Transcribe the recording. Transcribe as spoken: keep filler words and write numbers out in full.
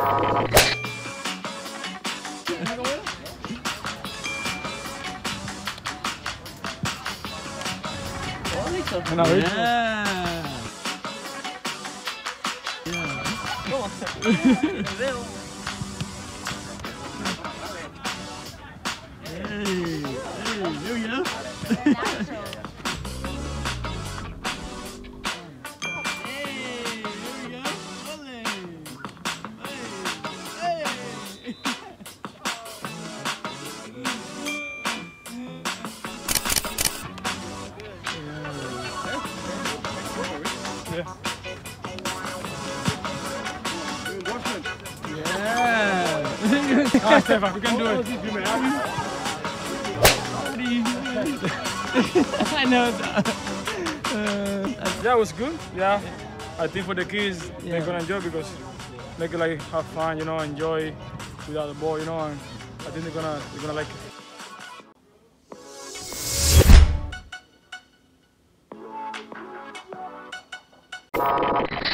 En nou weet je. Ja. Hey, hey, wil je? Yeah. Yeah. Ah, Stefan, we can do it. I know. Uh, Yeah, it was good. Yeah, I think for the kids, Yeah. they're gonna enjoy because they can like have fun, you know, enjoy without the ball, you know, and I think they're gonna they're gonna like it.